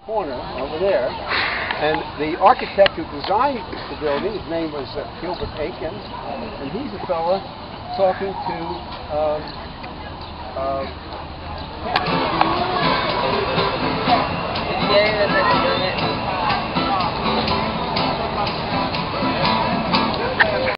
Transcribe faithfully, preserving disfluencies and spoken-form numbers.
corner over there. And the architect who designed the building, his name was uh, Gilbert Aiken, and he's a fella talking to um, uh, Yeah, that's doing it.